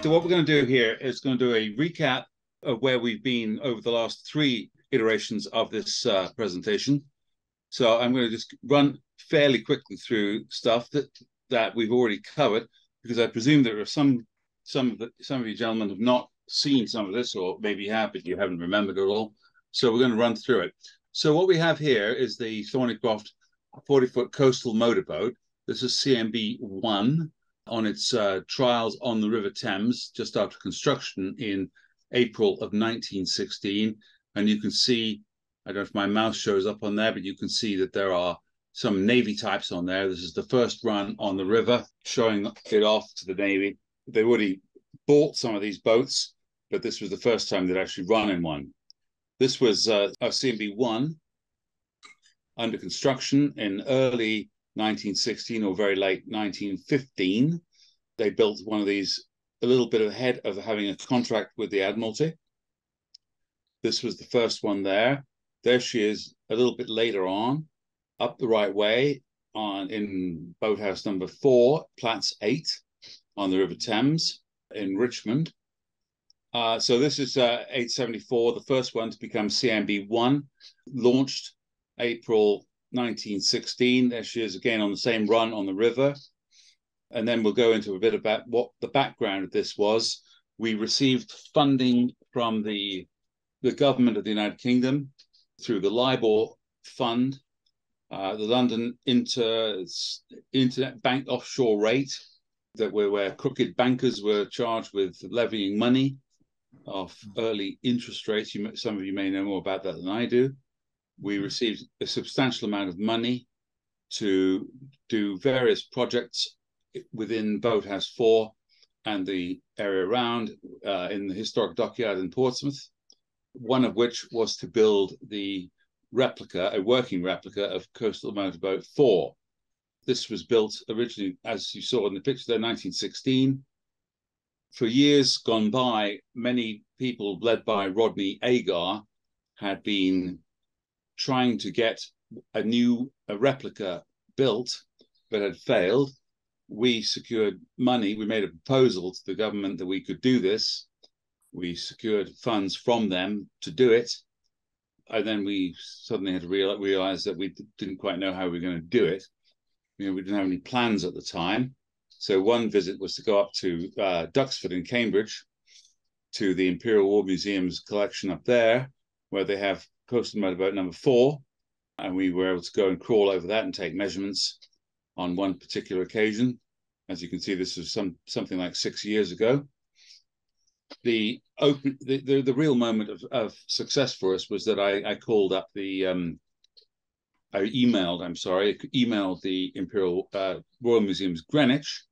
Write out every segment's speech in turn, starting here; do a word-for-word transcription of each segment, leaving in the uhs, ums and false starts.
what we're going to do here is going to do a recap of where we've been over the last three iterations of this uh, presentation. So I'm going to just run fairly quickly through stuff that that we've already covered, because I presume there are some some of the, some of you gentlemen have not seen some of this, or maybe you have, but you haven't remembered it all. So we're going to run through it. So what we have here is the Thornycroft forty foot coastal motorboat. This is C M B one on its uh, trials on the River Thames just after construction in April of nineteen sixteen. And you can see, I don't know if my mouse shows up on there, but you can see that there are some Navy types on there. This is the first run on the river, showing it off to the Navy. They already bought some of these boats, but this was the first time they'd actually run in one. This was uh, a C M B one under construction in early nineteen sixteen or very late nineteen fifteen. They built one of these a little bit ahead of having a contract with the Admiralty. This was the first one there. There she is a little bit later on, up the right way on in boathouse number four, Platts eight on the River Thames in Richmond. Uh, so this is uh, eight seventy-four, the first one to become C M B one, launched April nineteen sixteen. There she is again on the same run on the river. And then we'll go into a bit about what the background of this was. We received funding from the, the government of the United Kingdom through the LIBOR Fund, uh, the London Inter, Internet Bank Offshore Rate, that were where crooked bankers were charged with levying money of early interest rates. You, some of you may know more about that than I do. We received a substantial amount of money to do various projects within Boathouse four and the area around uh, in the historic dockyard in Portsmouth, one of which was to build the replica, a working replica of Coastal Motorboat four. This was built originally, as you saw in the picture there, nineteen sixteen. For years gone by, many people led by Rodney Agar had been trying to get a new a replica built, but had failed. We secured money. We made a proposal to the government that we could do this. We secured funds from them to do it. And then we suddenly had to real, realize that we didn't quite know how we were going to do it. You know, we didn't have any plans at the time. So one visit was to go up to uh, Duxford in Cambridge, to the Imperial War Museum's collection up there, where they have Coastal Motorboat number four. And we were able to go and crawl over that and take measurements on one particular occasion. As you can see, this was some something like six years ago. The open, the, the, the real moment of, of success for us was that I, I called up the, um, I emailed, I'm sorry, emailed the Imperial uh, Royal Museums Greenwich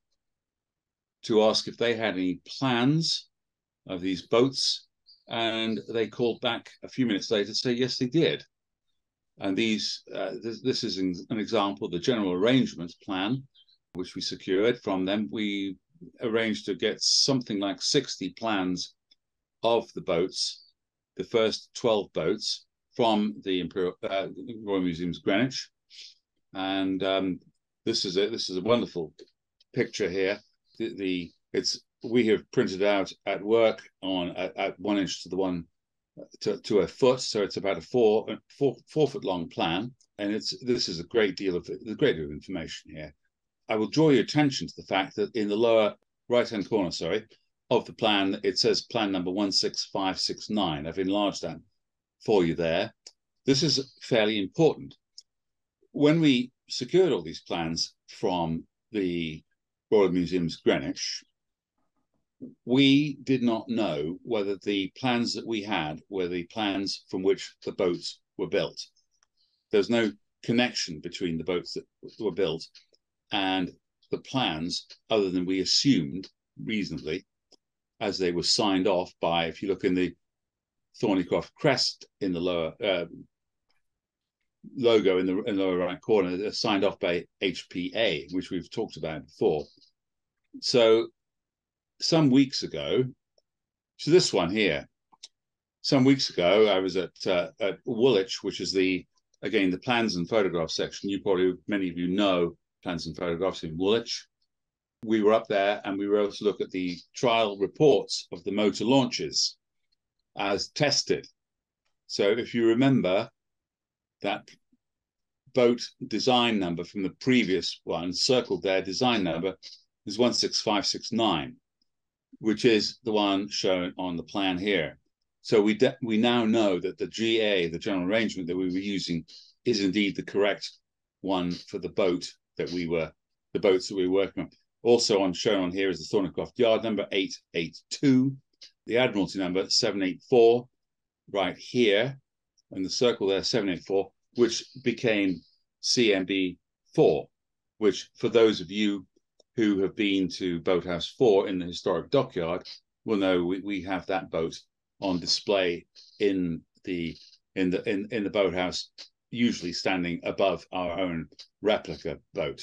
to ask if they had any plans of these boats. And they called back a few minutes later to say, yes, they did. And these, uh, this, this is an example of the general arrangements plan, which we secured from them. We arranged to get something like sixty plans of the boats, the first twelve boats, from the Imperial uh, Royal Museums Greenwich. And um, this is a this is a wonderful picture here. The, the it's we have printed out at work on at, at one inch to the one. To, to a foot, so it's about a four, four four foot long plan, and it's this is a great deal of a great deal of information here. I will draw your attention to the fact that in the lower right hand corner, sorry, of the plan, it says plan number one six five six nine. I've enlarged that for you there. This is fairly important. When we secured all these plans from the Royal Museums Greenwich, we did not know whether the plans that we had were the plans from which the boats were built. There's no connection between the boats that were built and the plans, other than we assumed reasonably, as they were signed off by, if you look in the Thornycroft crest in the lower uh, logo in the, in the lower right corner, they're signed off by H P A, which we've talked about before. So some weeks ago, so this one here, some weeks ago, I was at, uh, at Woolwich, which is the, again, the plans and photographs section. You probably, many of you know plans and photographs in Woolwich. we were up there and we were able to look at the trial reports of the motor launches as tested. So if you remember, that boat design number from the previous one, circled there, design number, is one six five six nine, which is the one shown on the plan here. So we we now know that the G A, the general arrangement that we were using, is indeed the correct one for the boat that we were, the boats that we were working on. Also on shown on here is the Thornycroft yard number eight eight two, the Admiralty number seven eight four, right here, and the circle there seven eight four, which became C M B four, which for those of you who have been to Boathouse four in the historic dockyard will know we, we have that boat on display in the in the in, in the boathouse, usually standing above our own replica boat.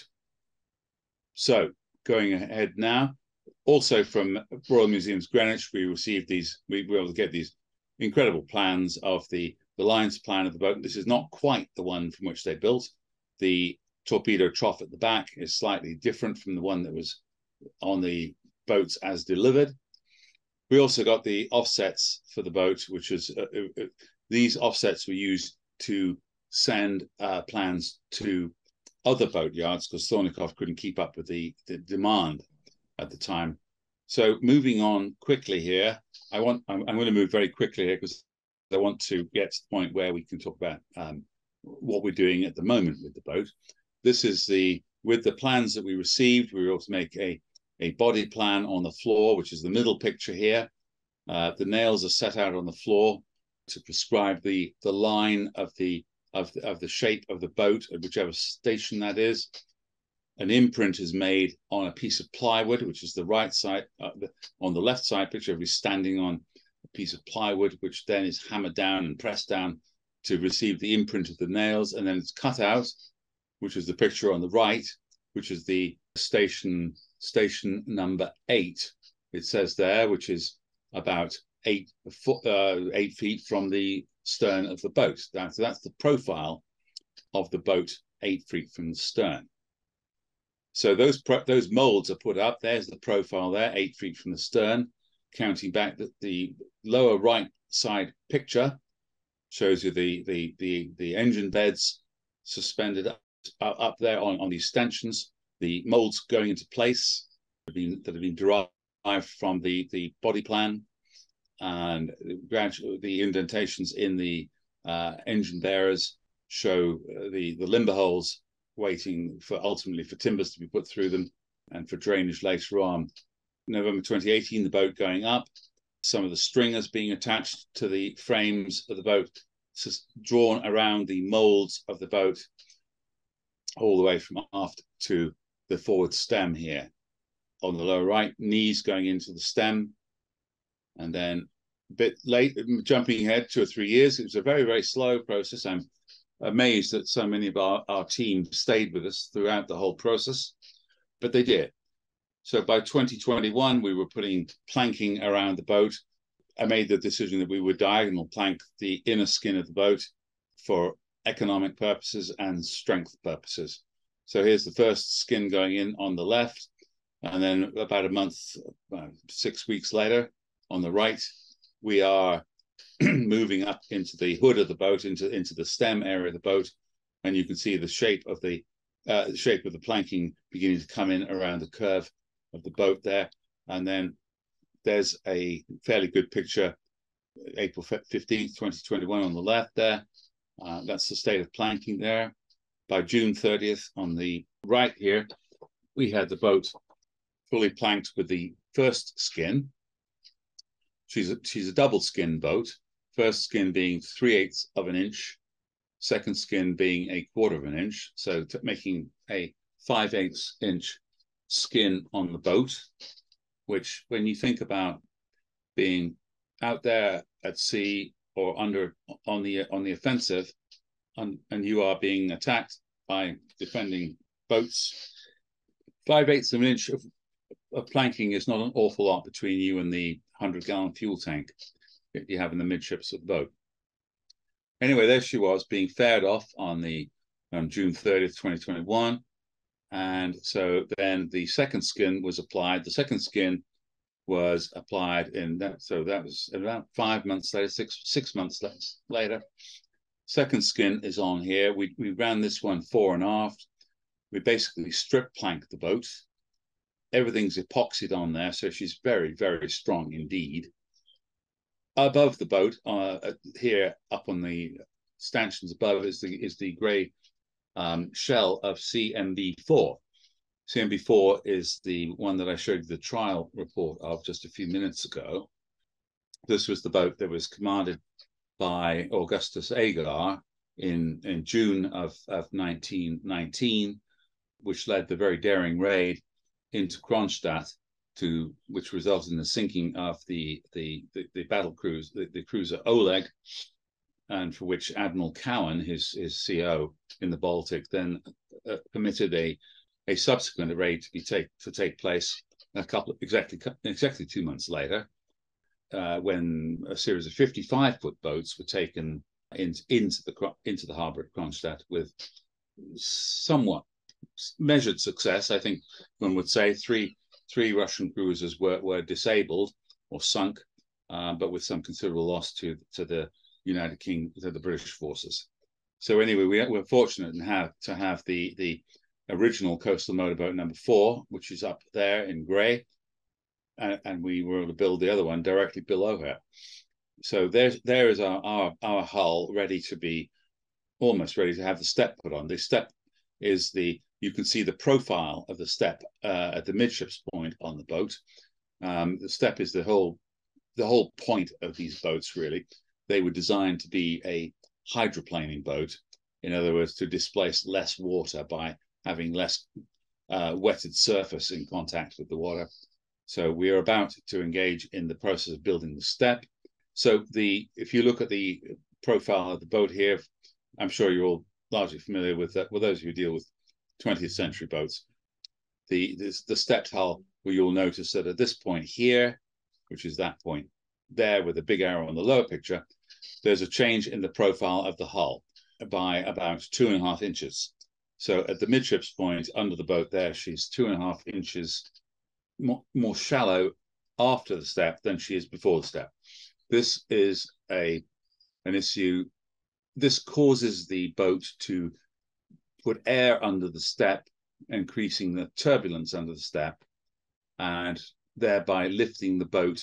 So going ahead now, also from Royal Museums Greenwich, we received these, we were able to get these incredible plans of the, the lines plan of the boat. This is not quite the one from which they built. The torpedo trough at the back is slightly different from the one that was on the boats as delivered. We also got the offsets for the boat, which is, uh, uh, these offsets were used to send uh, plans to other boat yards because Thornycroft couldn't keep up with the, the demand at the time. So moving on quickly here, I want, I'm, I'm going to move very quickly here because I want to get to the point where we can talk about um, what we're doing at the moment with the boat. This is the, with the plans that we received, we were able to make a, a body plan on the floor, which is the middle picture here. Uh, the nails are set out on the floor to prescribe the, the line of the, of the, of the shape of the boat at whichever station that is. An imprint is made on a piece of plywood, which is the right side. Uh, the, on the left side picture, we're standing on a piece of plywood, which then is hammered down and pressed down to receive the imprint of the nails, and then it's cut out, which is the picture on the right, which is the station station number eight. It says there, which is about eight foot, uh, eight feet from the stern of the boat. That's that's the profile of the boat, eight feet from the stern. So those those molds are put up. There's the profile there, eight feet from the stern. Counting back, the, the lower right side picture shows you the the the the engine beds suspended up, up there on, on these stanchions. The molds going into place that have been, that have been derived from the the body plan, and gradually the indentations in the uh, engine bearers show the the limber holes waiting for ultimately for timbers to be put through them and for drainage later on. November twenty eighteen, the boat going up, some of the stringers being attached to the frames of the boat, drawn around the molds of the boat, all the way from aft to the forward stem here. On the lower right, knees going into the stem. And then a bit late, jumping ahead two or three years, it was a very, very slow process. I'm amazed that so many of our, our team stayed with us throughout the whole process, but they did. So by twenty twenty-one, we were putting planking around the boat. I made the decision that we would diagonal plank the inner skin of the boat for economic purposes and strength purposes. So here's the first skin going in on the left, and then about a month, uh, six weeks later, on the right, we are moving up into the hood of the boat, into, into the stem area of the boat, and you can see the shape of the uh, the shape of the planking beginning to come in around the curve of the boat there. And then there's a fairly good picture, April fifteenth, twenty twenty-one on the left there. Uh, that's the state of planking there. By June thirtieth on the right here, we had the boat fully planked with the first skin. She's a, she's a double skin boat. First skin being three eighths of an inch, second skin being a quarter of an inch. So making a five eighths inch skin on the boat, which when you think about being out there at sea or under on the on the offensive, and, and you are being attacked by defending boats, five eighths of an inch of, of planking is not an awful lot between you and the hundred gallon fuel tank that you have in the midships of the boat. Anyway, there she was being fared off on the on June thirtieth, twenty twenty-one. And so then the second skin was applied. The second skin was applied in that. So that was about five months later, six six months later. Second skin is on here. We we ran this one fore and aft. We basically strip planked the boat. Everything's epoxied on there, so she's very, very strong indeed. Above the boat, uh, here up on the stanchions above, is the is the grey um, shell of C M B four. C M B four is the one that I showed you the trial report of just a few minutes ago. This was the boat that was commanded by Augustus Agar in, in June of, of nineteen nineteen, which led the very daring raid into Kronstadt, to which resulted in the sinking of the the the, the battle cruise, the, the cruiser Oleg, and for which Admiral Cowan, his his C O in the Baltic, then uh, permitted a a subsequent raid to be take to take place a couple of, exactly exactly two months later, uh, when a series of fifty-five foot boats were taken in, into the into the harbour at Kronstadt with somewhat measured success. I think one would say three three Russian cruisers were were disabled or sunk, uh, but with some considerable loss to to the United Kingdom, to the British forces. So anyway, we we're fortunate in have to have the the original coastal motorboat number four, which is up there in grey, and, and we were able to build the other one directly below her. So there's there is our, our our hull ready to be almost ready to have the step put on. The step is the you can see the profile of the step uh, at the midships point on the boat. Um, the step is the whole the whole point of these boats, really. They were designed to be a hydroplaning boat, in other words, to displace less water by having less uh, wetted surface in contact with the water. So we are about to engage in the process of building the step. So the if you look at the profile of the boat here, I'm sure you're all largely familiar with that. Well, those of you who deal with twentieth century boats, the this, the stepped hull, where you'll notice that at this point here, which is that point there with a big arrow on the lower picture, there's a change in the profile of the hull by about two and a half inches. So at the midships point under the boat there, she's two and a half inches more, more shallow after the step than she is before the step. This is a an issue. This causes the boat to put air under the step, increasing the turbulence under the step, and thereby lifting the boat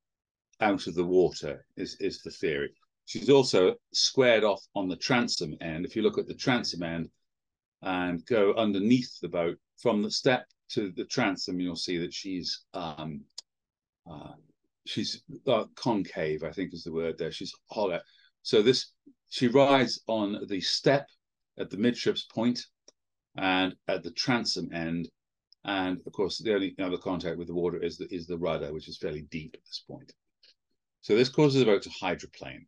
out of the water, is, is the theory. She's also squared off on the transom end. If you look at the transom end and go underneath the boat from the step to the transom, you'll see that she's um, uh, she's uh, concave, I think is the word there. She's hollow. So this she rides on the step at the midships point and at the transom end, and of course the only other contact with the water is the is the rudder, which is fairly deep at this point. So this causes the boat to hydroplane.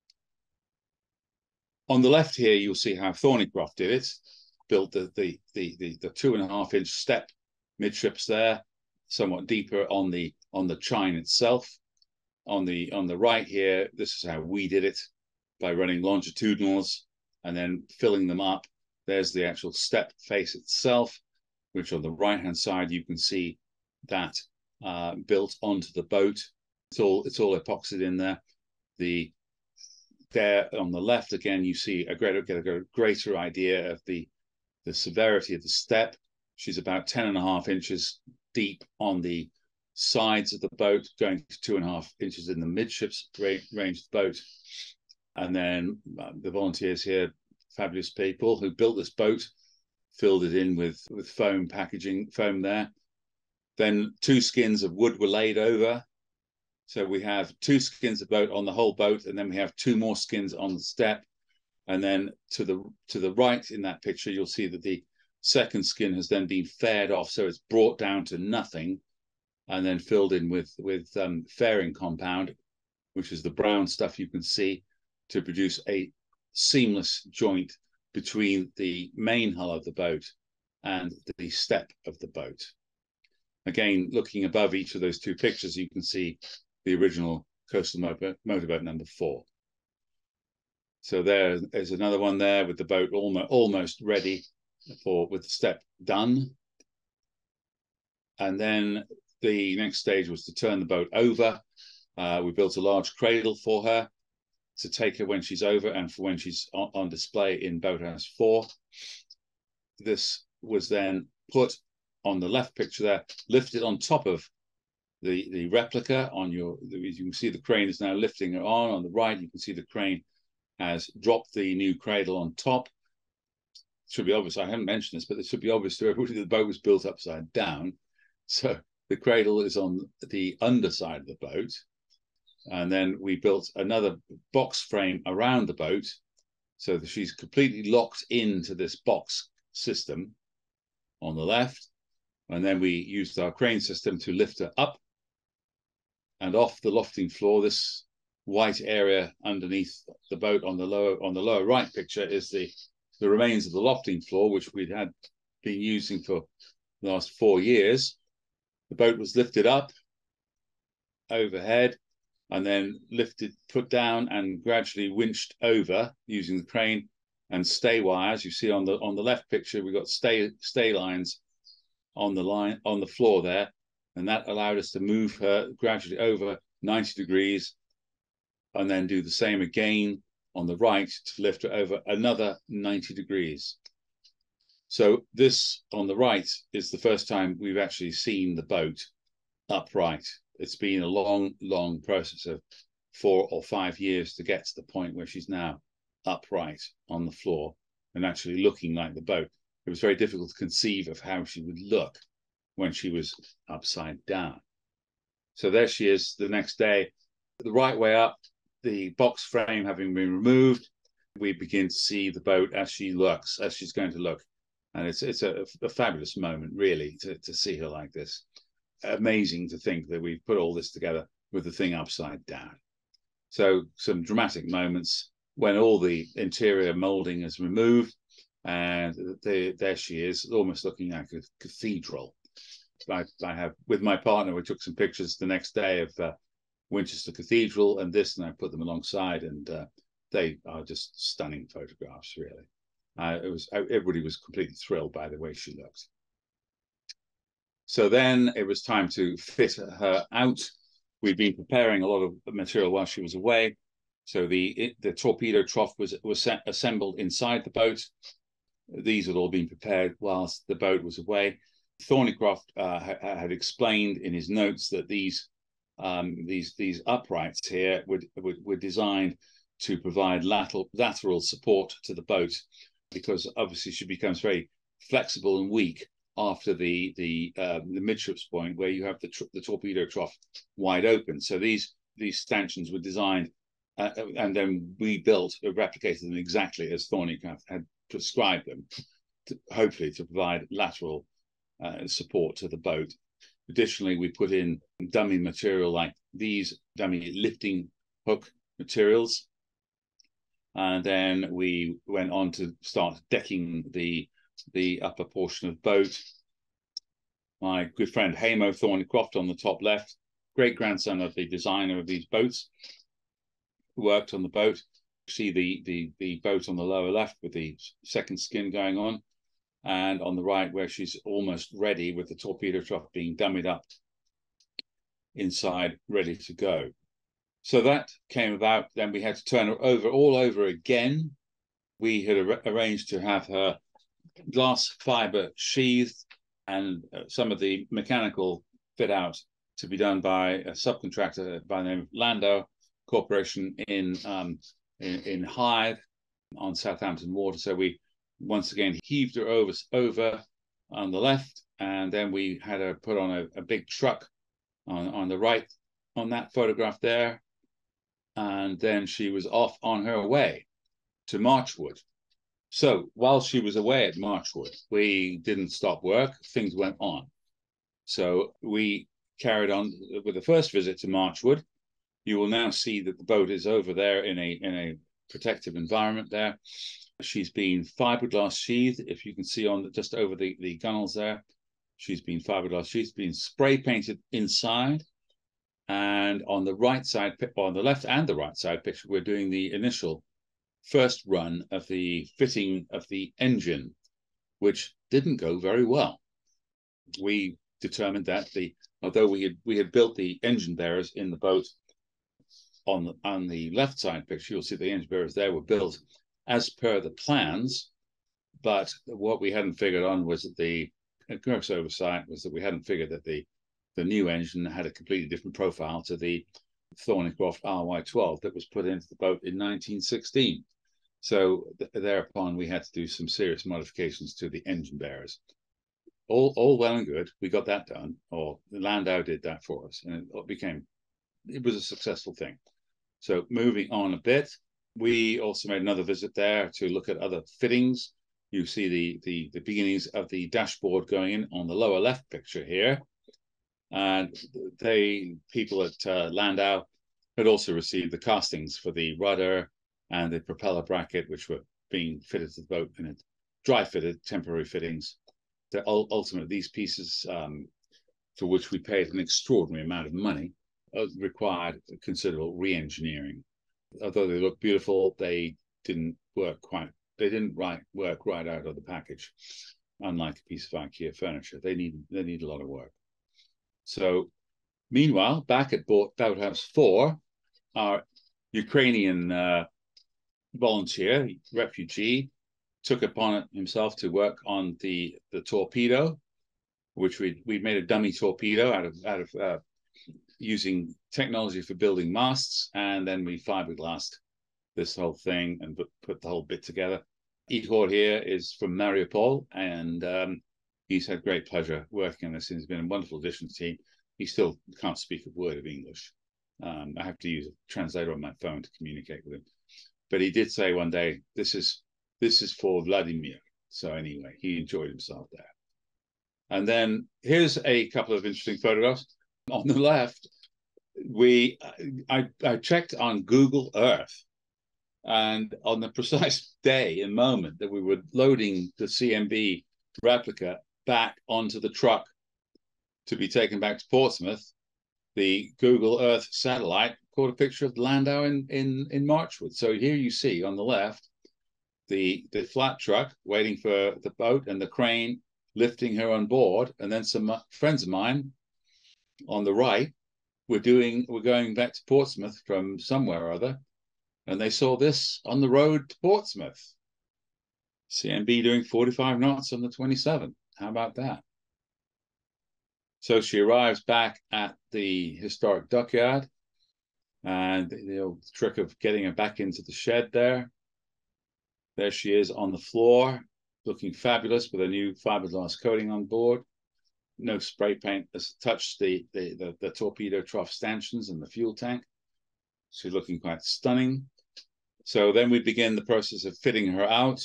On the left here, you'll see how Thornycroft did it. Built the the the the, the two and a half inch step midships there, somewhat deeper on the on the chine itself. On the on the right here, this is how we did it, by running longitudinals and then filling them up. There's the actual step face itself, which on the right hand side you can see that uh, built onto the boat. It's all it's all epoxied in there. The there on the left again, you see a greater get a greater idea of the the severity of the step. She's about ten and a half inches deep on the sides of the boat, going to two and a half inches in the midships range of the boat. And then uh, the volunteers here, fabulous people who built this boat, filled it in with with foam packaging, foam there. Then two skins of wood were laid over. So we have two skins of boat on the whole boat, and then we have two more skins on the step. And then to the to the right in that picture, you'll see that the second skin has then been faired off, so it's brought down to nothing, and then filled in with with um, fairing compound, which is the brown stuff you can see, to produce a seamless joint between the main hull of the boat and the step of the boat. Again, looking above each of those two pictures, you can see the original coastal motor, motorboat number four. So there is another one there with the boat almost, almost ready. for with the step done. And then the next stage was to turn the boat over. Uh, we built a large cradle for her to take her when she's over and for when she's on, on display in Boathouse four. This was then put on the left picture there, lifted on top of the, the replica on your, you can see the crane is now lifting her on. On the right, you can see the crane has dropped the new cradle on top. It should be obvious, I haven't mentioned this, but it should be obvious to everybody that the boat was built upside down. So the cradle is on the underside of the boat. And then we built another box frame around the boat so that she's completely locked into this box system on the left. And then we used our crane system to lift her up and off the lofting floor. This white area underneath the boat on the lower on the lower right picture is the, the remains of the lofting floor, which we'd had been using for the last four years. The boat was lifted up overhead and then lifted, put down and gradually winched over using the crane and stay wires. You see on the on the left picture, we've got stay stay lines on the line on the floor there, and that allowed us to move her gradually over ninety degrees and then do the same again on the right to lift her over another ninety degrees. So this on the right is the first time we've actually seen the boat upright. It's been a long, long process of four or five years to get to the point where she's now upright on the floor and actually looking like the boat. It was very difficult to conceive of how she would look when she was upside down. So there she is the next day, the right way up, the box frame having been removed, we begin to see the boat as she looks, as she's going to look. And it's it's a, a fabulous moment, really, to, to see her like this. Amazing to think that we've put all this together with the thing upside down. So some dramatic moments when all the interior molding is removed, and the, there she is, almost looking like a cathedral. I, I have, with my partner, we took some pictures the next day of uh, Winchester Cathedral and this, and I put them alongside, and uh, they are just stunning photographs, really. Uh, it was everybody was completely thrilled by the way she looked. So then it was time to fit her out. We'd been preparing a lot of material while she was away. So the the torpedo trough was was assembled inside the boat. These had all been prepared whilst the boat was away. Thornycroft uh, ha had explained in his notes that these um, these these uprights here would, would were designed to provide lateral lateral support to the boat, because obviously she becomes very flexible and weak after the the uh, the midships point, where you have the tr the torpedo trough wide open. So these these stanchions were designed uh, and then we built or replicated them exactly as Thornycroft had prescribed them, to, hopefully to provide lateral uh, support to the boat. Additionally, we put in dummy material like these dummy lifting hook materials. And then we went on to start decking the, the upper portion of the boat. My good friend Hamo Thornycroft on the top left, great-grandson of the designer of these boats, who worked on the boat. See the, the, the boat on the lower left with the second skin going on, and on the right where she's almost ready with the torpedo trough being dummied up inside, ready to go. So that came about. Then we had to turn her over all over again. We had ar arranged to have her glass fiber sheathed and uh, some of the mechanical fit out to be done by a subcontractor by the name of Landau Corporation in, um, in, in Hythe on Southampton Water. So we once again heaved her over, over on the left, and then we had her put on a, a big truck on, on the right on that photograph there. And then she was off on her way to Marchwood. So while she was away at Marchwood, we didn't stop work, things went on. So we carried on with the first visit to Marchwood. You will now see that the boat is over there in a, in a protective environment there. She's been fiberglass sheathed, if you can see on the, just over the, the gunnels there. She's been fiberglass sheathed, been spray painted inside. And on the right side, on the left and the right side picture, we're doing the initial first run of the fitting of the engine. which didn't go very well. We determined that the although we had we had built the engine bearers in the boat on the on the left side picture, you'll see the engine bearers there were built as per the plans, but what we hadn't figured on was that the gross oversight was that we hadn't figured that the the new engine had a completely different profile to the Thornycroft R Y twelve that was put into the boat in nineteen sixteen. So th thereupon we had to do some serious modifications to the engine bearers. All, all well and good. We got that done, or Landau did that for us, and it became, it was a successful thing. So moving on a bit, we also made another visit there to look at other fittings. You see the, the, the beginnings of the dashboard going in on the lower left picture here. And they, people at uh, Landau had also received the castings for the rudder and the propeller bracket, which were being fitted to the boat, and it dry fitted, temporary fittings. The, ultimately, these pieces, um, for which we paid an extraordinary amount of money, uh, required considerable re-engineering. Although they look beautiful, they didn't work quite, they didn't right, work right out of the package, unlike a piece of IKEA furniture. They need, they need a lot of work. So, meanwhile, back at Boathouse four, our Ukrainian uh, volunteer, refugee, took upon it himself to work on the the torpedo, which we we made a dummy torpedo out of out of uh, using technology for building masts, and then we fiberglassed this whole thing and put, put the whole bit together. Ihor here is from Mariupol, and um, he's had great pleasure working on this. He's been a wonderful addition to the team. He still can't speak a word of English. Um, I have to use a translator on my phone to communicate with him. But he did say one day, "This is." This is for Vladimir." So anyway, he enjoyed himself there. And then here's a couple of interesting photographs. On the left, we I, I checked on Google Earth, and on the precise day and moment that we were loading the C M B replica back onto the truck to be taken back to Portsmouth, the Google Earth satellite caught a picture of Landau in, in, in Marchwood. So here you see on the left, The, the flat truck waiting for the boat and the crane lifting her on board, and then some friends of mine on the right were doing were going back to Portsmouth from somewhere or other, and they saw this on the road to Portsmouth. C M B doing forty-five knots on the twenty-seven. How about that? So she arrives back at the historic dockyard, and the old trick of getting her back into the shed there. There she is on the floor, looking fabulous with a new fiberglass coating on board. No spray paint has touched the, the, the, the torpedo trough stanchions and the fuel tank. She's looking quite stunning. So then we begin the process of fitting her out.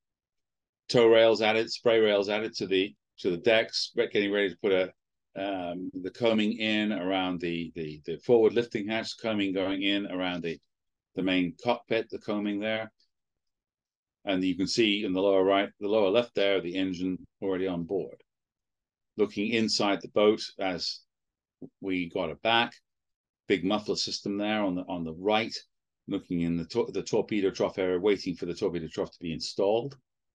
Tow rails added, spray rails added to the to the decks, getting ready to put a um, the combing in around the, the, the forward lifting hatch, combing going in around the, the main cockpit, the combing there. And you can see in the lower right, the lower left there, the engine already on board. Looking inside the boat as we got it back, big muffler system there on the on the right, looking in the, to the torpedo trough area, waiting for the torpedo trough to be installed.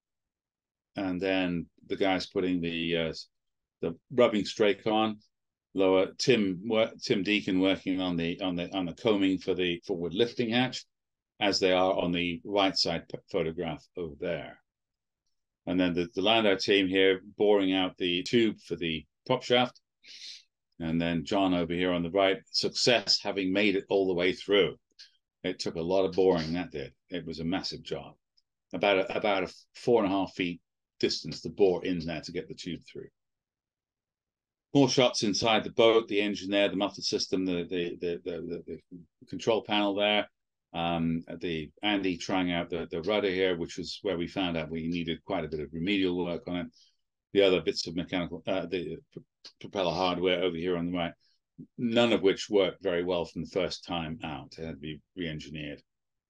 And then the guys putting the uh, the rubbing strake on. Lower Tim Tim Deacon working on the on the on the combing for the forward lifting hatch, as they are on the right side photograph over there. And then the, the Landau team here boring out the tube for the prop shaft. And then John over here on the right, success having made it all the way through. It took a lot of boring, that did. It was a massive job. About a, about a four and a half feet distance to bore in there to get the tube through. More shots inside the boat, the engine there, the muffler system, the, the, the, the, the, the control panel there. Um, the Andy trying out the, the rudder here, which was where we found out we needed quite a bit of remedial work on it. The other bits of mechanical, uh, the propeller hardware over here on the right, none of which worked very well from the first time out. It had to be re-engineered.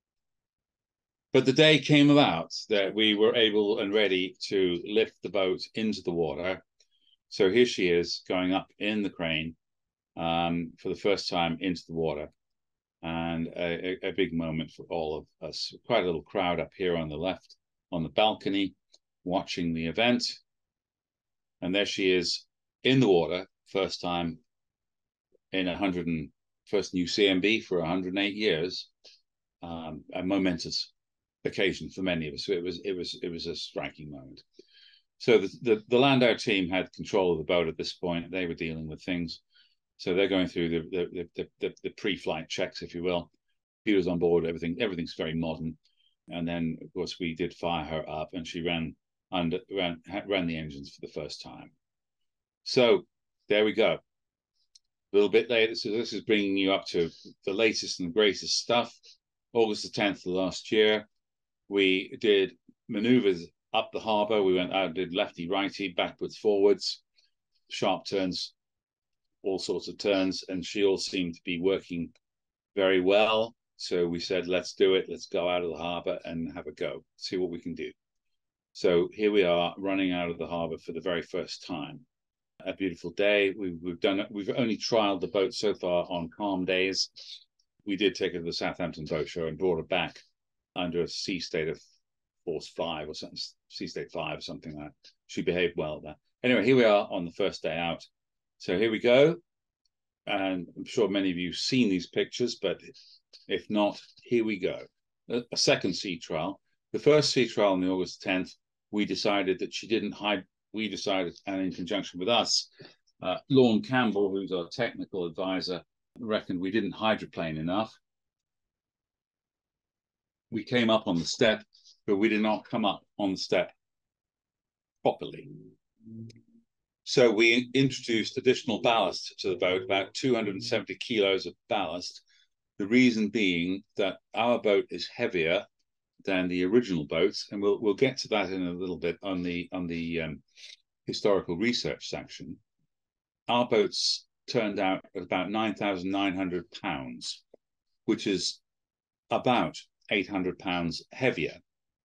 But the day came about that we were able and ready to lift the boat into the water. So here she is going up in the crane um, for the first time into the water. And a, a big moment for all of us. Quite a little crowd up here on the left, on the balcony. watching the event. And there she is in the water, first time in a hundred and first new C M B for one hundred eight years. Um, a momentous occasion for many of us. So it was it was it was a striking moment. So the, the the Landau team had control of the boat at this point. They were dealing with things. So they're going through the the the, the, the pre-flight checks, if you will. Computers on board, everything everything's very modern. And then of course we did fire her up, and she ran under ran ran the engines for the first time. So there we go. A little bit later, so this is bringing you up to the latest and greatest stuff. August the tenth of last year, we did maneuvers up the harbour. We went out, did lefty, righty, backwards, forwards, sharp turns, all sorts of turns, and she all seemed to be working very well. So we said, let's do it. Let's go out of the harbour and have a go, see what we can do. So here we are running out of the harbour for the very first time. A beautiful day. We've, we've done. We've only trialed the boat so far on calm days. We did take her to the Southampton Boat Show and brought her back under a sea state of force five or something, sea state five or something like that. She behaved well there. Anyway, here we are on the first day out. So here we go. And I'm sure many of you have seen these pictures, but if not, here we go. A, a second sea trial. The first sea trial on the August tenth, we decided that she didn't hide. We decided, and in conjunction with us, uh, Lorne Campbell, who's our technical advisor, reckoned we didn't hydroplane enough. We came up on the step, but we did not come up on the step properly. So we introduced additional ballast to the boat, about two hundred seventy kilos of ballast. The reason being that our boat is heavier than the original boats, and we'll we'll get to that in a little bit on the on the um, historical research section. Our boats turned out at about nine thousand nine hundred pounds, which is about eight hundred pounds heavier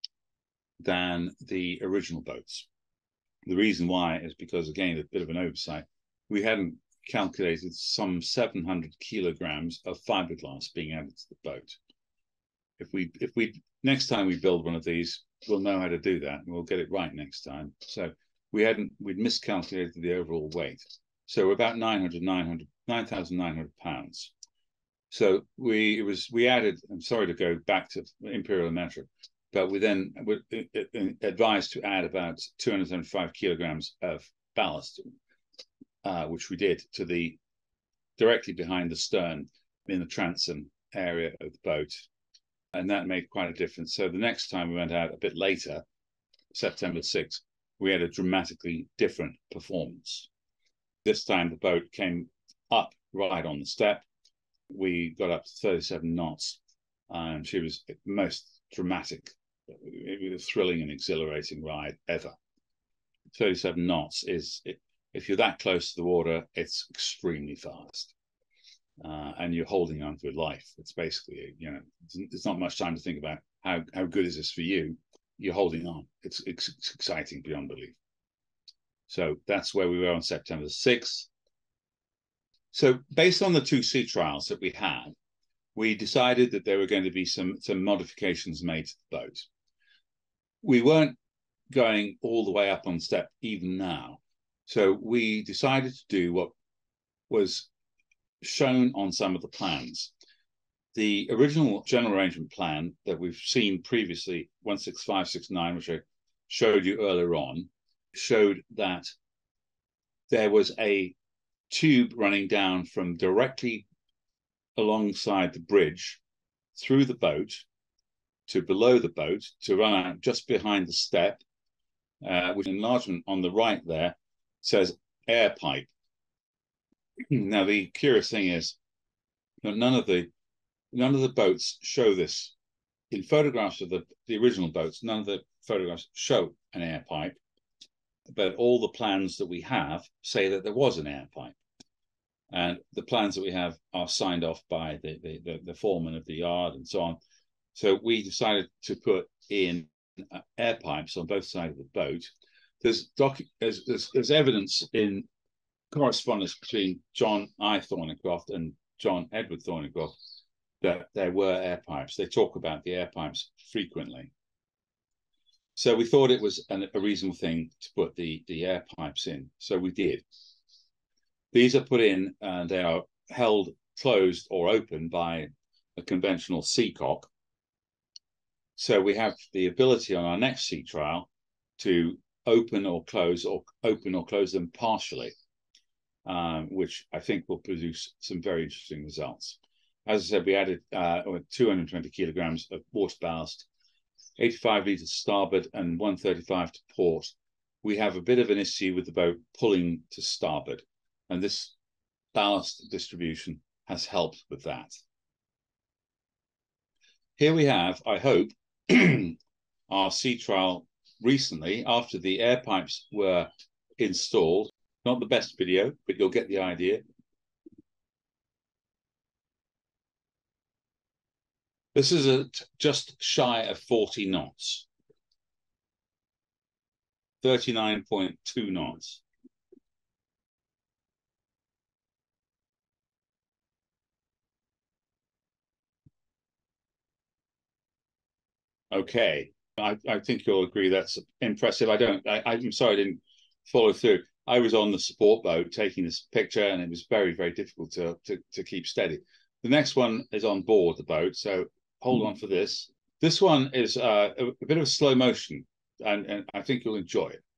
than the original boats. The reason why is because, again, a bit of an oversight. We hadn't calculated some seven hundred kilograms of fiberglass being added to the boat. If we, if we, next time we build one of these, we'll know how to do that, and we'll get it right next time. So we hadn't, we'd miscalculated the overall weight. So we're about nine hundred, nine hundred, nine thousand nine hundred pounds. So we, it was, we added, I'm sorry to go back to imperial metric, but we then were advised to add about two hundred seventy-five kilograms of ballast, uh, which we did to the, directly behind the stern in the transom area of the boat. And that made quite a difference. So the next time we went out a bit later, September sixth, we had a dramatically different performance. This time the boat came up right on the step. We got up to thirty-seven knots, and she was most dramatic. It was a thrilling and exhilarating ride ever. thirty-seven knots is, if you're that close to the water, it's extremely fast. Uh, and you're holding on to life. It's basically, you know, there's not much time to think about how, how good is this for you. You're holding on. It's, it's, it's exciting beyond belief. So that's where we were on September sixth. So based on the two sea trials that we had, we decided that there were going to be some, some modifications made to the boat. We weren't going all the way up on step even now. So we decided to do what was shown on some of the plans. The original general arrangement plan that we've seen previously, one six five six nine, which I showed you earlier on, showed that there was a tube running down from directly alongside the bridge through the boat to below the boat to run out just behind the step, uh, which enlargement on the right there says air pipe. Now, the curious thing is that none of the none of the boats show this. In photographs of the, the original boats, none of the photographs show an air pipe, but all the plans that we have say that there was an air pipe. And the plans that we have are signed off by the, the, the, the foreman of the yard and so on. So we decided to put in uh, air pipes on both sides of the boat. There's, docu there's, there's, there's evidence in correspondence between John I. Thornycroft and John Edward Thornycroft that there were air pipes. They talk about the air pipes frequently. So we thought it was an, a reasonable thing to put the, the air pipes in. So we did. These are put in and they are held closed or open by a conventional seacock. So we have the ability on our next sea trial to open or close or open or close them partially, um, which I think will produce some very interesting results. As I said, we added uh, two hundred twenty kilograms of water ballast, eighty-five litres starboard and one thirty-five to port. We have a bit of an issue with the boat pulling to starboard, and this ballast distribution has helped with that. Here we have, I hope, our sea trial recently after the air pipes were installed. Not the best video, but you'll get the idea. This is at just shy of forty knots, thirty-nine point two knots. Okay, I, I think you'll agree that's impressive. I don't, I, I'm sorry I didn't follow through. I was on the support boat taking this picture and it was very, very difficult to, to, to keep steady. The next one is on board the boat, so hold on for this. This one is uh, a, a bit of slow motion and, and I think you'll enjoy it.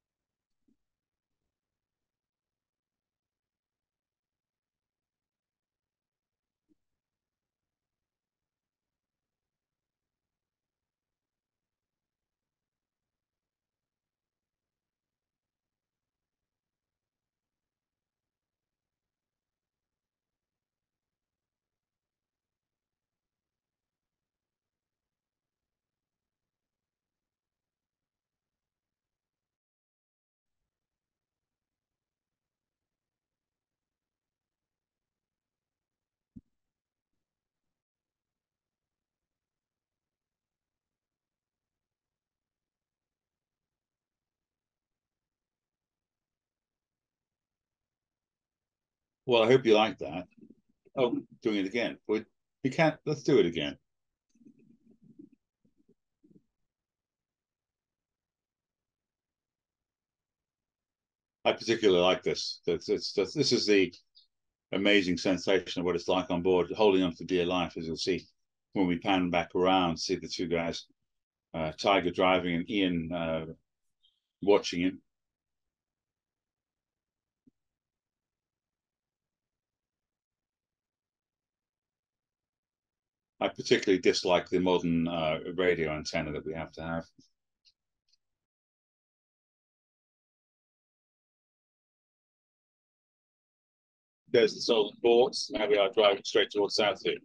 Well, I hope you like that. Oh, doing it again. We, we can't, let's do it again. I particularly like this. It's, it's, it's, this is the amazing sensation of what it's like on board, holding on for dear life, as you'll see when we pan back around, see the two guys, uh, Tiger driving and Ian uh, watching him. I particularly dislike the modern uh, radio antenna that we have to have. There's the Solent ports. Now we are driving straight towards South here.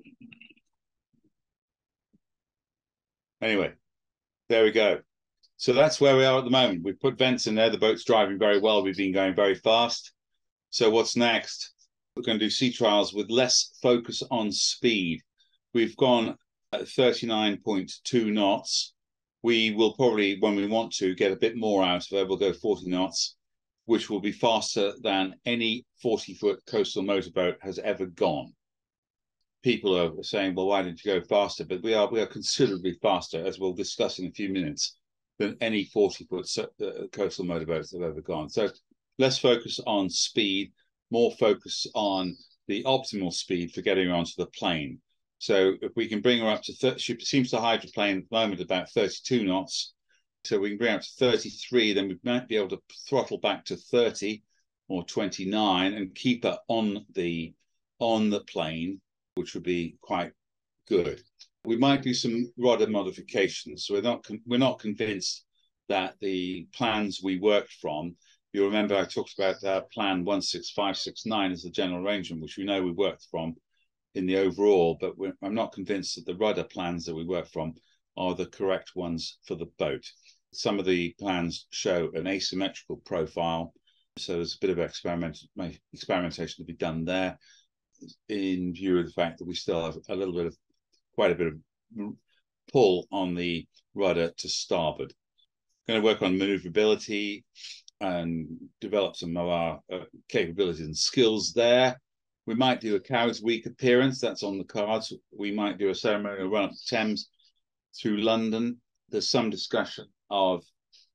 Anyway, there we go. So that's where we are at the moment. We've put vents in there. The boat's driving very well. We've been going very fast. So what's next? We're going to do sea trials with less focus on speed. We've gone at thirty-nine point two knots. We will probably, when we want to, get a bit more out of it. We'll go forty knots, which will be faster than any forty-foot coastal motorboat has ever gone. People are saying, well, why didn't you go faster? But we are, we are considerably faster, as we'll discuss in a few minutes, than any forty-foot coastal motorboats have ever gone. So less focus on speed, more focus on the optimal speed for getting her onto the plane. So if we can bring her up to thirty, she seems to hydroplane at the moment about thirty-two knots. So we can bring her up to thirty-three, then we might be able to throttle back to thirty or twenty-nine and keep her on the on the plane, which would be quite good. We might do some rudder modifications. So we're not we're not convinced that the plans we worked from. You remember I talked about uh, plan one six five six nine as the general arrangement, which we know we worked from in the overall, but we're, I'm not convinced that the rudder plans that we work from are the correct ones for the boat. Some of the plans show an asymmetrical profile, so there's a bit of experiment, experimentation to be done there in view of the fact that we still have a little bit of, quite a bit of pull on the rudder to starboard. Going to work on maneuverability and develop some of our uh, capabilities and skills there. We might do a Cowes Week appearance, that's on the cards. We might do a ceremonial run up the Thames through London. There's some discussion of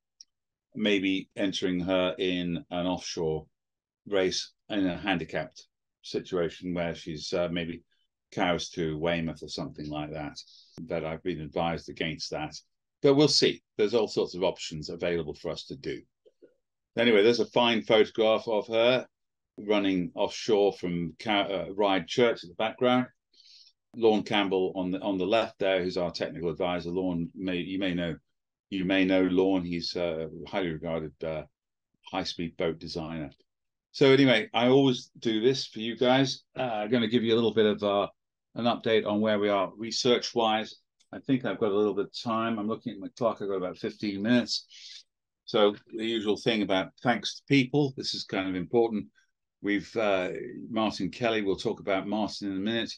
maybe entering her in an offshore race in a handicapped situation where she's uh, maybe cows to Weymouth or something like that. But I've been advised against that. But we'll see. There's all sorts of options available for us to do. Anyway, there's a fine photograph of her running offshore from uh, Ryde Church in the background. Lorne Campbell on the on the left there, who's our technical advisor. Lorne, may you may know, you may know Lorne. He's a highly regarded uh, high-speed boat designer. So anyway, I always do this for you guys. Uh, I'm going to give you a little bit of uh, an update on where we are research-wise. I think I've got a little bit of time. I'm looking at my clock. I've got about fifteen minutes. So the usual thing about thanks to people. This is kind of important. We've uh, Martin Kelly. We'll talk about Martin in a minute.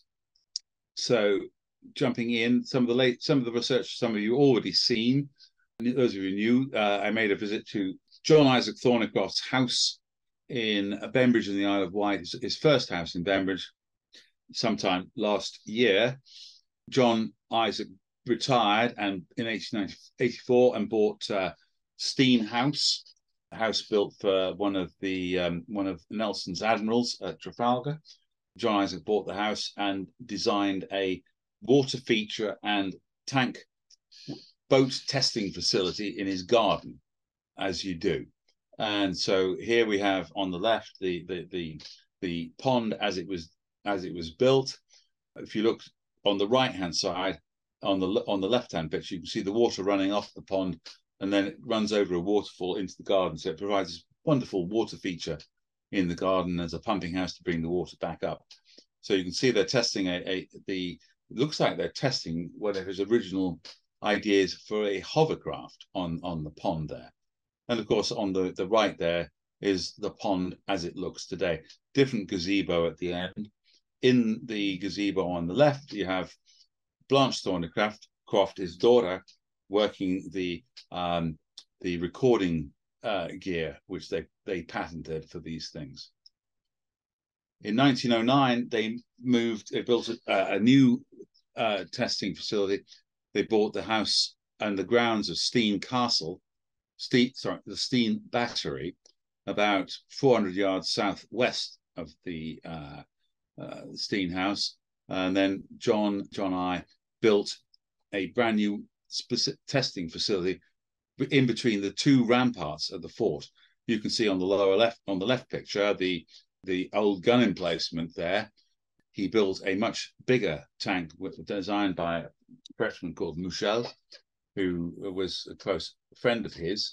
So jumping in, some of the late, some of the research, some of you already seen. And those of you new, uh, I made a visit to John Isaac Thornycroft's house in Bembridge in the Isle of Wight, his, his first house in Bembridge, sometime last year. John Isaac retired and in eighteen eighty-four and bought uh, Steen House, a house built for one of the um, one of Nelson's admirals at Trafalgar. John Isaac bought the house and designed a water feature and tank boat testing facility in his garden, as you do. And so here we have on the left the the the, the pond as it was as it was built. If you look on the right hand side, on the on the left hand picture, you can see the water running off the pond, and then it runs over a waterfall into the garden. So it provides this wonderful water feature in the garden as a pumping house to bring the water back up. So you can see they're testing a, a the it looks like they're testing whatever his original ideas for a hovercraft on on the pond there. And of course, on the, the right there is the pond as it looks today. Different gazebo at the end. In the gazebo on the left, you have Blanche Thornycroft, Croft, his daughter, working the um, the recording uh, gear, which they, they patented for these things. In nineteen oh nine, they moved, they built a, a new uh, testing facility. They bought the house and the grounds of Steen Castle, Steen, sorry, the Steen Battery, about four hundred yards southwest of the uh, uh, Steen House. And then John, John I built a brand new specific testing facility in between the two ramparts of the fort. You can see on the lower left, on the left picture, the, the old gun emplacement there. He built a much bigger tank designed by a Frenchman called Mouchel, who was a close friend of his,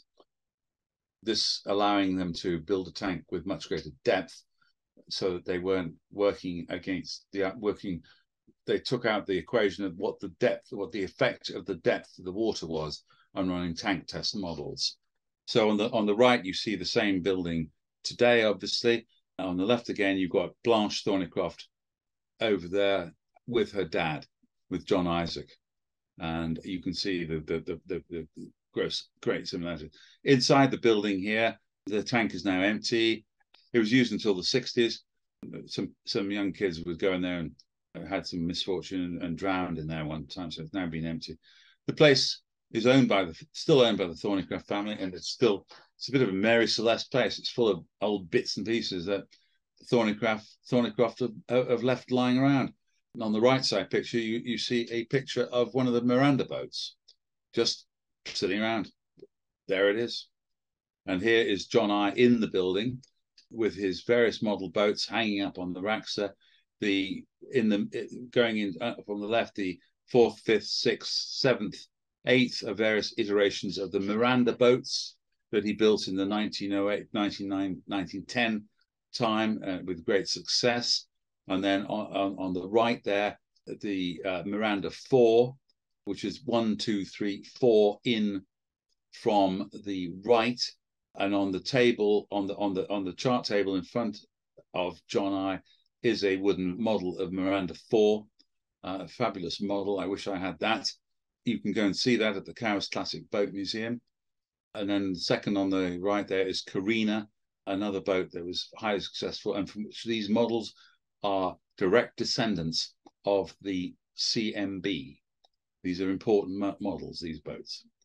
this allowing them to build a tank with much greater depth so that they weren't working against the working. They took out the equation of what the depth, what the effect of the depth of the water was on running tank test models. So on the on the right, you see the same building today, obviously. On the left again, you've got Blanche Thornycroft over there with her dad, with John Isaac. And you can see the the the, the, the gross great similarity. Inside the building here, the tank is now empty. It was used until the sixties. Some some young kids would go in there and had some misfortune and, and drowned in there one time, so it's now been empty. The place is owned by the still owned by the Thornycroft family, and it's still it's a bit of a Mary Celeste place. It's full of old bits and pieces that Thornycroft Thornycroft have, have left lying around. And on the right side picture, you, you see a picture of one of the Miranda boats just sitting around. There it is. And here is John I in the building with his various model boats hanging up on the racks. Uh, the in the going in uh, from the left, the fourth, fifth, sixth, seventh, eighth of various iterations of the Miranda boats that he built in the nineteen oh eight, nineteen ten time uh, with great success. And then on, on, on the right there, the uh, Miranda four, which is one, two, three, four in from the right, and on the table, on the on the on the chart table in front of John I is a wooden model of Miranda four, uh, a fabulous model. I wish I had that. You can go and see that at the Cowes Classic Boat Museum. And then the second on the right there is Carina, another boat that was highly successful, and from which these models are direct descendants of the C M B. These are important models, these boats.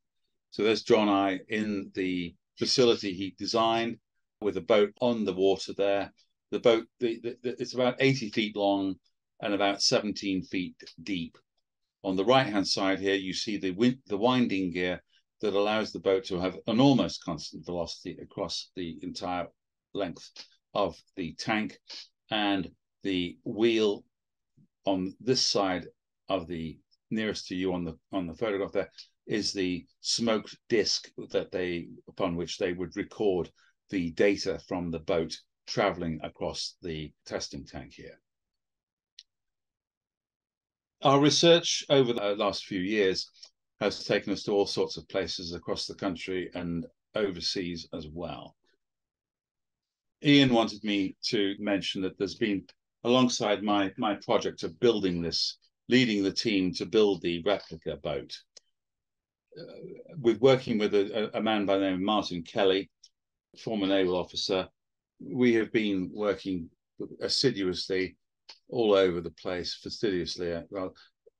So there's John I in the facility he designed with a boat on the water there. The boat, the, the, the, it's about eighty feet long and about seventeen feet deep. On the right-hand side here, you see the, wind, the winding gear that allows the boat to have an almost constant velocity across the entire length of the tank. And the wheel on this side of the nearest to you on the on the photograph there is the smoked disc that they upon which they would record the data from the boat traveling across the testing tank here. Our research over the last few years has taken us to all sorts of places across the country and overseas as well. Ian wanted me to mention that there's been, alongside my, my project of building this, leading the team to build the replica boat, uh, with working with a, a man by the name of Martin Kelly, former naval officer, we have been working assiduously all over the place, fastidiously, uh, well,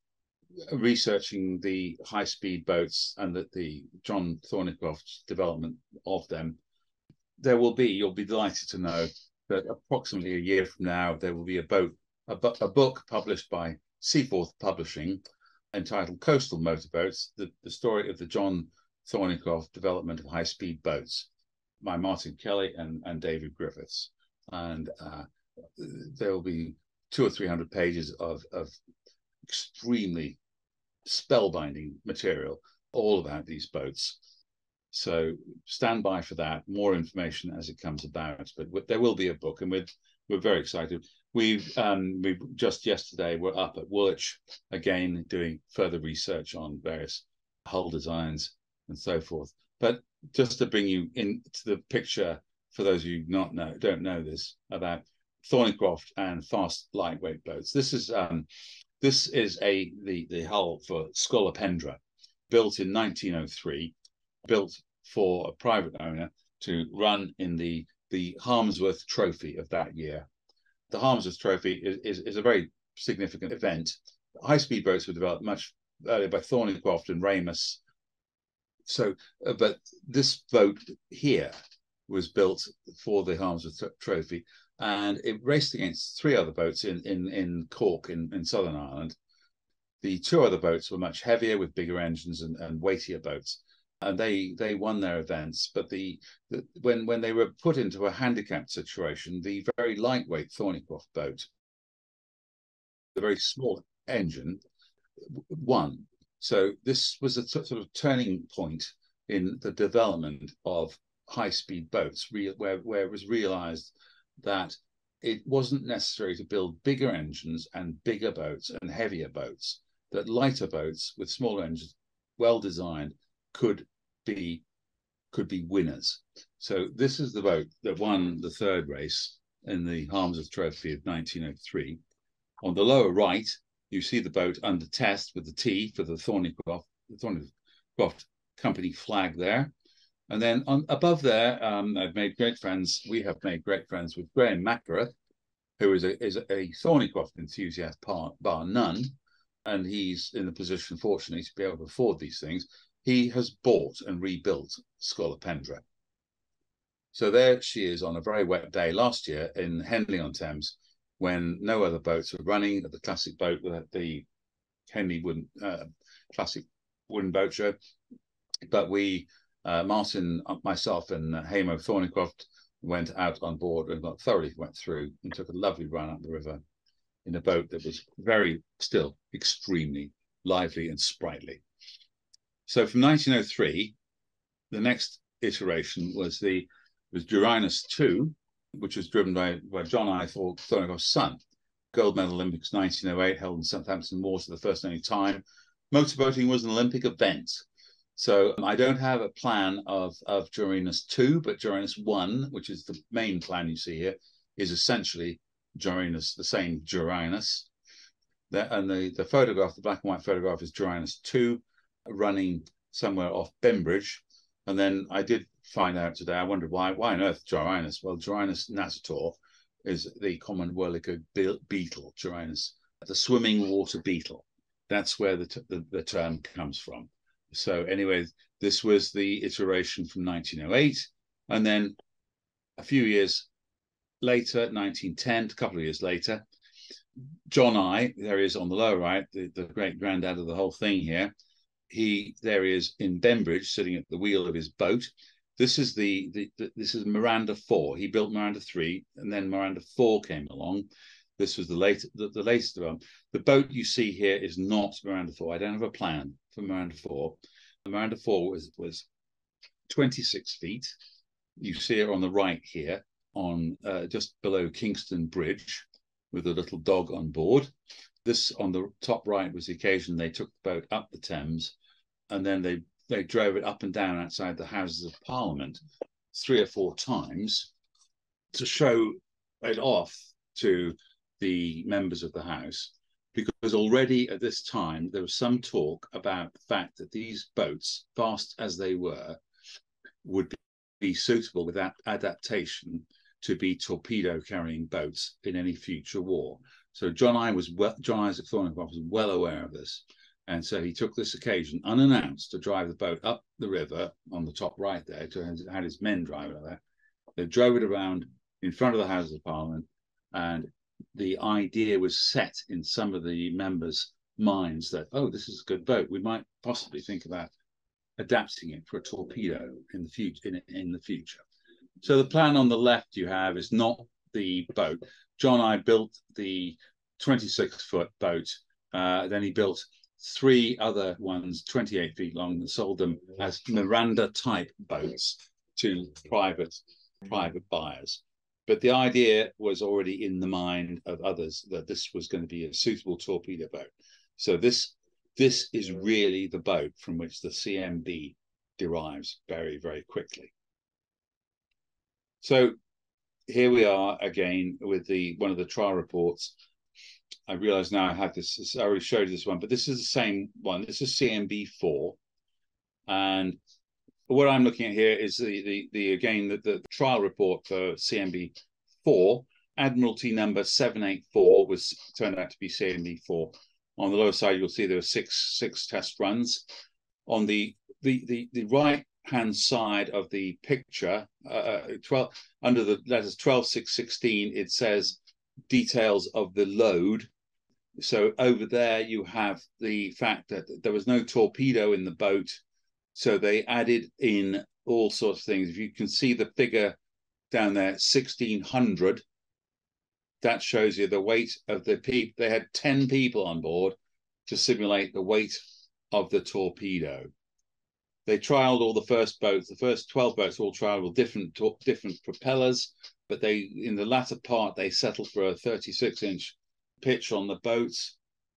researching the high-speed boats and that the John Thornycroft's development of them. There will be, you'll be delighted to know that approximately a year from now, there will be a boat, a, bu a book published by Seaforth Publishing entitled Coastal Motorboats, the, the story of the John Thornycroft development of high-speed boats by Martin Kelly and, and David Griffiths. And uh, there will be two or three hundred pages of, of extremely spellbinding material all about these boats. So stand by for that. More information as it comes about, but there will be a book, and we're we're very excited. We've um, we just yesterday were up at Woolwich again doing further research on various hull designs and so forth. But just to bring you into the picture, for those of you who not know don't know this about Thornycroft and fast lightweight boats. This is um, this is a the the hull for Scolopendra, built in nineteen oh three, built for a private owner to run in the the Harmsworth Trophy of that year. The Harmsworth Trophy is is, is a very significant event. High-speed boats were developed much earlier by Thornycroft and Ramus. So, uh, but this boat here was built for the Harmsworth Trophy, and it raced against three other boats in, in, in Cork in, in Southern Ireland. The two other boats were much heavier with bigger engines and, and weightier boats, and they they won their events. But the, the when when they were put into a handicapped situation, the very lightweight Thornycroft boat, the very small engine, won. So this was a sort of turning point in the development of high-speed boats, where, where it was realized that it wasn't necessary to build bigger engines and bigger boats and heavier boats, that lighter boats with smaller engines, well designed, could be could be winners. So this is the boat that won the third race in the Harmsworth Trophy of nineteen oh three. On the lower right, you see the boat under test with the T for the Thornycroft, the Thornycroft company flag there. And then on, above there, um, I've made great friends. We have made great friends with Graham McGrath, who is a, is a Thornycroft enthusiast par, bar none. And he's in the position, fortunately, to be able to afford these things. He has bought and rebuilt Scolopendra. So there she is on a very wet day last year in Henley-on-Thames, when no other boats were running at the classic boat, the Henley wooden, uh, classic wooden boat show. But we, uh, Martin, myself, and uh, Hamo Thornycroft went out on board and got thoroughly went through and took a lovely run up the river in a boat that was very, still extremely lively and sprightly. So from nineteen oh three, the next iteration was the was Durinus two, which was driven by, by John I. Thornycroft's son. Gold medal Olympics nineteen oh eight, held in Southampton Water the first and only time. Motorboating was an Olympic event. So um, I don't have a plan of, of Durinus two, but Durinus one, which is the main plan you see here, is essentially Durinus, the same Durinus. The, and the, the photograph, the black and white photograph, is Durinus two, running somewhere off Bembridge. And then I did find out today, I wondered why, why on earth Durinus? Well, Durinus natator is the common whirligig beetle, Durinus, the swimming water beetle. That's where the, the, the term comes from. So anyway, This was the iteration from nineteen oh eight. And then a few years later, nineteen ten, a couple of years later, John I, there he is on the lower right, the, the great granddad of the whole thing here. He, there he is in Bembridge, sitting at the wheel of his boat. This is the, the, the this is Miranda four. He built Miranda three, and then Miranda four came along. This was the late, the, the latest one. The boat you see here is not Miranda four. I don't have a plan for Miranda four. The Miranda four was was twenty-six feet. You see it on the right here, on uh, just below Kingston Bridge, with a little dog on board. This on the top right was the occasion they took the boat up the Thames, and then they they drove it up and down outside the Houses of Parliament three or four times to show it off to the members of the House, because already at this time there was some talk about the fact that these boats, fast as they were, would be suitable with that adaptation to be torpedo-carrying boats in any future war. So John I was well, John Isaac Thornycroft was well aware of this, and so he took this occasion unannounced to drive the boat up the river on the top right there. To had his men drive it there. They drove it around in front of the Houses of Parliament, and the idea was set in some of the members' minds that, oh, this is a good boat. We might possibly think about adapting it for a torpedo in the future. In, in the future. So the plan on the left you have is not the boat. John I built the twenty-six foot boat. Uh, then he built three other ones, twenty-eight feet long, and sold them as Miranda type boats to private private buyers. But the idea was already in the mind of others that this was going to be a suitable torpedo boat. So this this is really the boat from which the C M B derives very, very quickly. So here we are again with the one of the trial reports. I realize now I have this, I already showed you this one, but this is the same one. This is C M B four. And what I'm looking at here is the, the, the again, the, the trial report for C M B four. Admiralty number seven eight four was turned out to be C M B four. On the lower side, you'll see there were six, six test runs. On the, the, the, the right hand side of the picture, uh, twelve under the letters twelve six sixteen, it says details of the load. So over there you have the fact that there was no torpedo in the boat, so they added in all sorts of things. If you can see the figure down there, sixteen hundred, that shows you the weight of the people. They had ten people on board to simulate the weight of the torpedo. They trialed all the first boats. The first twelve boats all trialed with different different propellers, but they, in the latter part, they settled for a thirty-six inch pitch on the boats.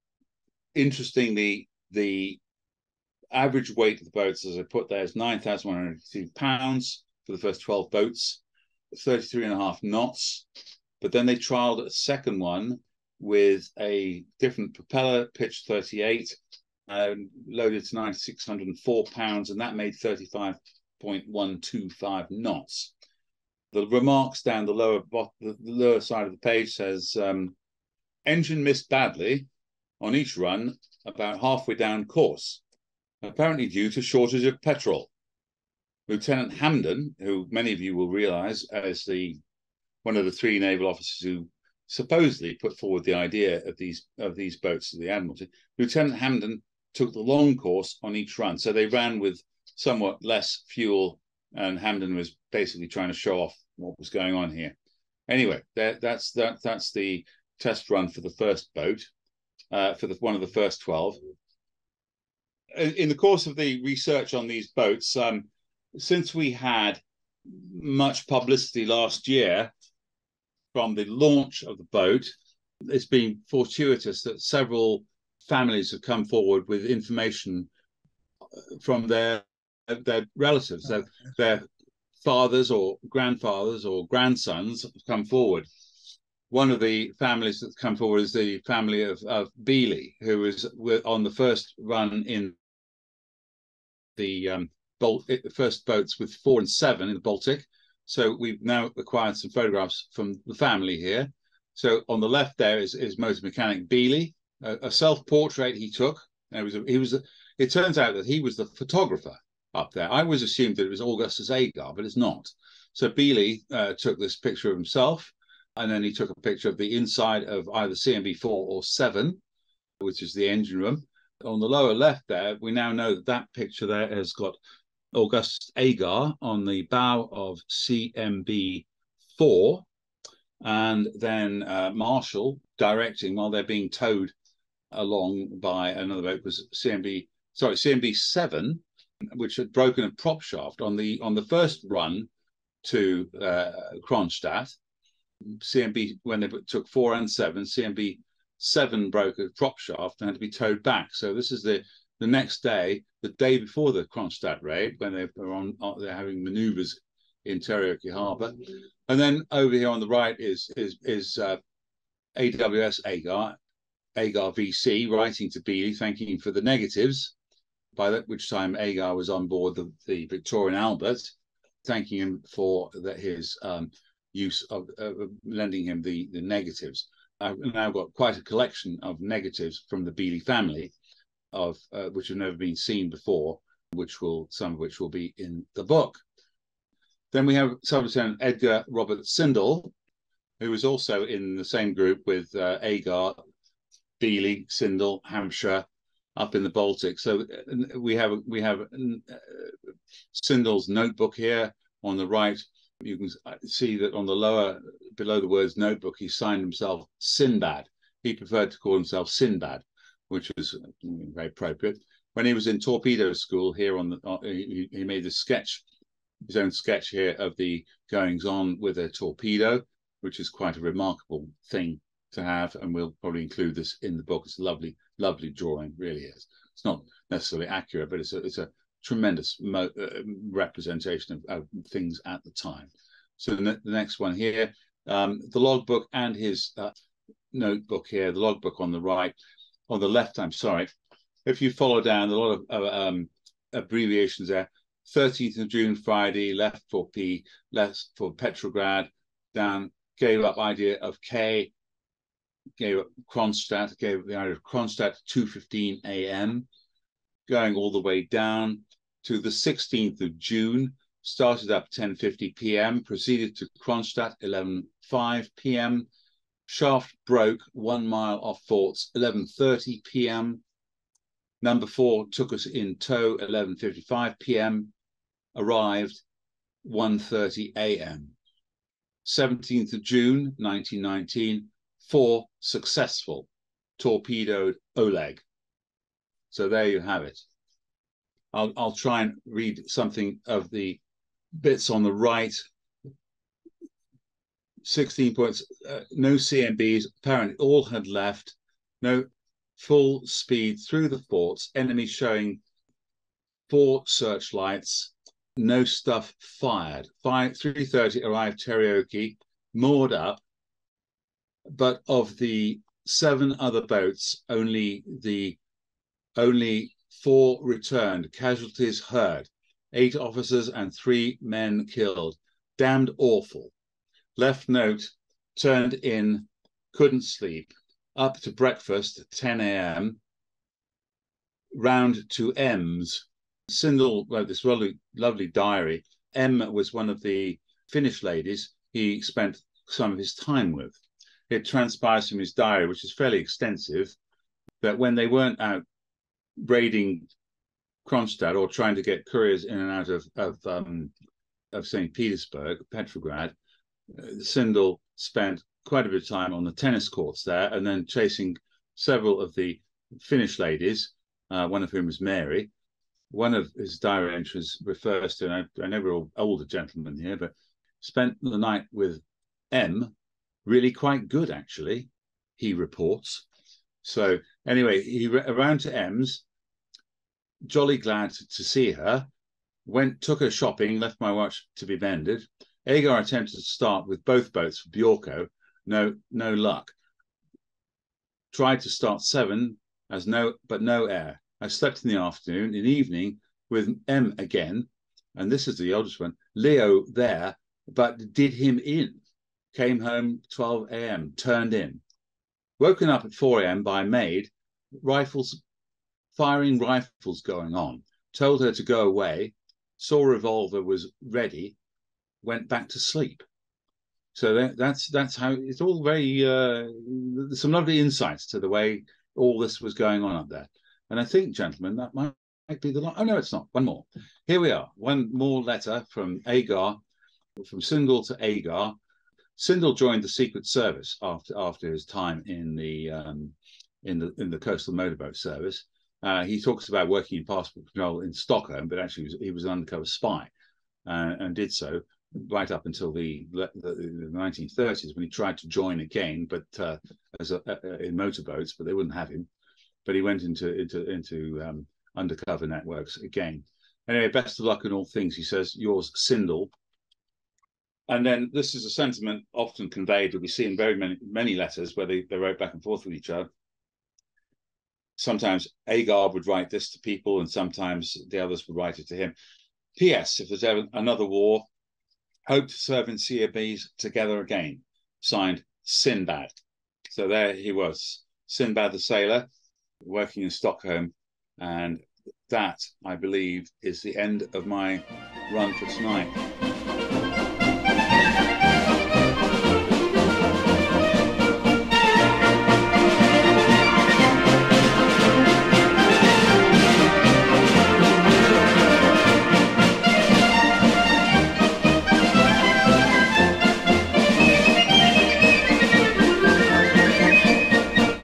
Interestingly, the average weight of the boats, as I put there, is nine thousand one hundred two pounds for the first twelve boats, thirty-three and a half knots. But then they trialed a second one with a different propeller, pitch thirty-eight, Um, loaded to nine thousand six hundred four pounds, and that made thirty-five point one two five knots. The remarks down the lower the lower side of the page says, um, engine missed badly on each run about halfway down course, apparently due to shortage of petrol. Lieutenant Hamden, who many of you will realise as the one of the three naval officers who supposedly put forward the idea of these of these boats to the Admiralty, Lieutenant Hamden took the long course on each run. So they ran with somewhat less fuel, and Hamden was basically trying to show off what was going on here. Anyway, that, that's that, that's the test run for the first boat, uh, for the one of the first twelve. In the course of the research on these boats, um, since we had much publicity last year from the launch of the boat, it's been fortuitous that several families have come forward with information from their their relatives, their, their fathers or grandfathers or grandsons have come forward. One of the families that's come forward is the family of, of Beeley, who was on the first run in the um, Bal- the first boats with four and seven in the Baltic. So we've now acquired some photographs from the family here. So on the left there is, is motor mechanic Beeley, a, a self-portrait he took. And it was a, he was a, it turns out that he was the photographer up there. I always assumed that it was Augustus Agar, but it's not. So Bealey uh, took this picture of himself, and then he took a picture of the inside of either C M B four or seven, which is the engine room. On the lower left there, we now know that that picture there has got Augustus Agar on the bow of C M B four, and then uh, Marshall directing while they're being towed along by another boat was C M B, sorry, C M B seven, which had broken a prop shaft on the on the first run to uh, Kronstadt. C M B, when they took four and seven, C M B seven broke a prop shaft and had to be towed back. So this is the the next day, the day before the Kronstadt raid, when they were on, they're having manoeuvres in Teriyaki Harbour. And then over here on the right is is is uh, A W S Agar, Agar V C, writing to Bealey, thanking him for the negatives, by that which time Agar was on board the, the Victorian Albert, thanking him for the, his um, use of uh, lending him the, the negatives. I've now got quite a collection of negatives from the Bealey family, of uh, which have never been seen before, which will some of which will be in the book. Then we have Sub-Lieutenant Edgar Robert Sindel, who was also in the same group with uh, Agar, Bealey, Sindel, Hampshire, up in the Baltic. So we have we have uh, Sindel's notebook here on the right. You can see that on the lower, below the words notebook, he signed himself Sinbad. He preferred to call himself Sinbad, which was very appropriate. When he was in torpedo school here on the, uh, he, he made a sketch, his own sketch here of the goings on with a torpedo, which is quite a remarkable thing to have, and we'll probably include this in the book. It's a lovely, lovely drawing, really is. It's not necessarily accurate, but it's a, it's a tremendous mo uh, representation of, of things at the time. So the, the next one here, um, the logbook and his uh, notebook here, the logbook on the right, on the left, I'm sorry. If you follow down, a lot of uh, um, abbreviations there. thirteenth of June, Friday, left for P, left for Petrograd, down, gave up idea of K, gave up Kronstadt, gave up the idea of Kronstadt, two fifteen a m, going all the way down to the sixteenth of June, started up ten fifty p m, proceeded to Kronstadt, eleven oh five p m, shaft broke one mile off Forts, eleven thirty p m, number four took us in tow, eleven fifty-five p m, arrived one thirty a m seventeenth of June, nineteen nineteen, four successful, torpedoed Oleg. So there you have it. I'll, I'll try and read something of the bits on the right. sixteen points, uh, no C M Bs, apparently all had left, no full speed through the forts, enemy showing four searchlights, no stuff fired. three thirty arrived Teriyaki, moored up, but of the seven other boats, only the only four returned, casualties heard, eight officers and three men killed. Damned awful. Left note, turned in, couldn't sleep, up to breakfast at ten a m, round to M's. Sindel wrote this lovely, lovely diary. M was one of the Finnish ladies he spent some of his time with. It transpires from his diary, which is fairly extensive, that when they weren't out raiding Kronstadt or trying to get couriers in and out of, of, um, of Saint Petersburg, Petrograd, uh, Sindel spent quite a bit of time on the tennis courts there and then chasing several of the Finnish ladies, uh, one of whom was Mary. One of his diary entries refers to, and I, I know we're all older gentlemen here, but spent the night with M, really quite good, actually, he reports. So anyway, he around to M's, jolly glad to see her, went, took her shopping, left my watch to be mended. Agar attempted to start with both boats for Bjorko, no, no luck. Tried to start seven, as no, but no air. I slept in the afternoon. In the evening, with M again, and this is the oldest one, Leo there, but did him in. Came home twelve a m, turned in. Woken up at four a m by maid, rifles, firing rifles going on. Told her to go away. saw a revolver was ready, went back to sleep. So that, that's that's how it's all very uh, some lovely insights to the way all this was going on up there. And I think, gentlemen, that might, might be the last. Oh no, it's not. One more. Here we are. One more letter from Agar, from Sindel to Agar. Sindel joined the Secret Service after after his time in the um, in the in the coastal motorboat service. Uh, he talks about working in passport control in Stockholm, but actually he was, he was an undercover spy uh, and did so right up until the, the, the nineteen thirties when he tried to join again, but uh, as a, uh, in motorboats, but they wouldn't have him. But he went into into into um, undercover networks again. Anyway, best of luck in all things, he says. Yours, Sindel. And then this is a sentiment often conveyed that we see in very many many letters where they, they wrote back and forth with each other. Sometimes Agar would write this to people, and sometimes the others would write it to him. P S. If there's ever another war, hope to serve in sea bees together again. Signed, Sinbad. So there he was, Sinbad the sailor, working in Stockholm. And that, I believe, is the end of my run for tonight.